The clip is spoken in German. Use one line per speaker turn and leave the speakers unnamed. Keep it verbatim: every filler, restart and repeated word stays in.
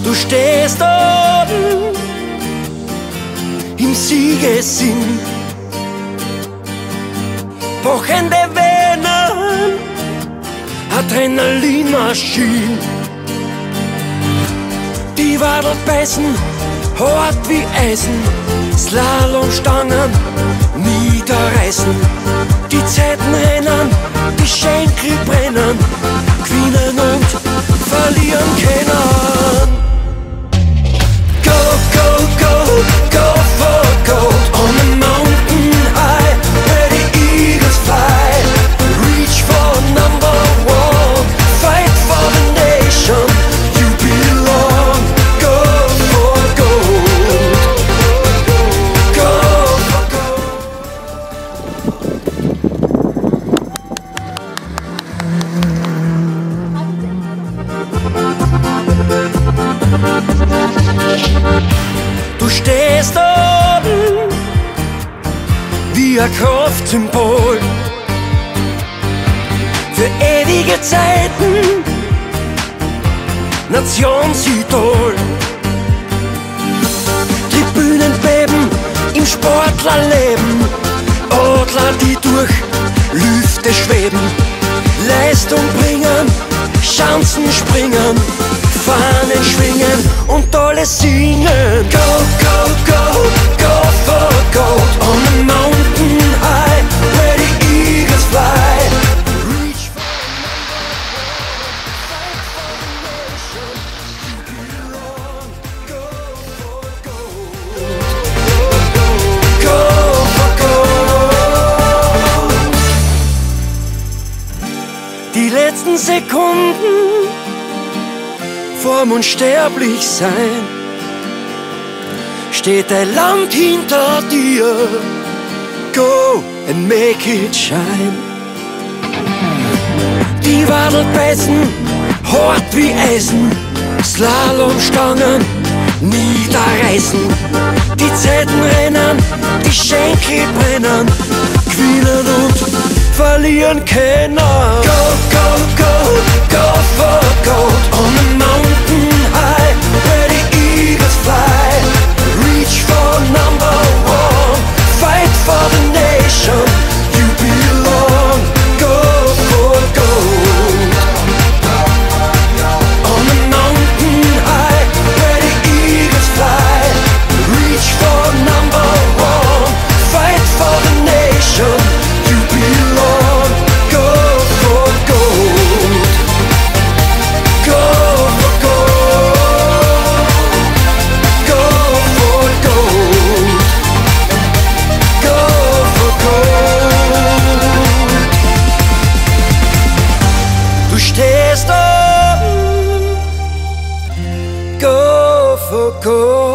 Du stehst oben im Siegesinn, pochende Venen, Adrenalinmaschinen. Die Wadel beißen, hart wie Eisen, Slalomstangen niederreißen. Die Zeiten rennen, die Schenkel brennen, gewinnen und verlieren können. Go, go, go, go for gold on the mountain high, where the eagles fly. Reach for number one, fight for the nation you belong. Go for gold, go for gold. Du stehst oben wie ein Kraftsymbol für ewige Zeiten, Nationsidol. Tribünen beben im Sportlerleben, Adler, die durch Lüfte schweben, Leistung bringen, Chancen springen, Fahnen schwingen und alle singen. Go, go, go, go for gold on the mountain high, where the eagles fly. Reach for go for gold, go for gold. Die letzten Sekunden vorm Unsterblichsein steht ein Land hinter dir. Go and make it shine. Die Wadel beißen, hart wie Eisen, Slalomstangen niederreißen. Die Zeiten rennen, die Schenkel brennen, gewinnen und verlieren können. Go, go, go, go for gold on the mountain high, where the eagles fly. Reach for number one, fight for the nation you belong. Go for gold on the mountain high, where the eagles fly. Reach for number one, fight for the nation you belong. Go for gold, go for gold, go for gold, go for gold. Du stehst oben, go for gold.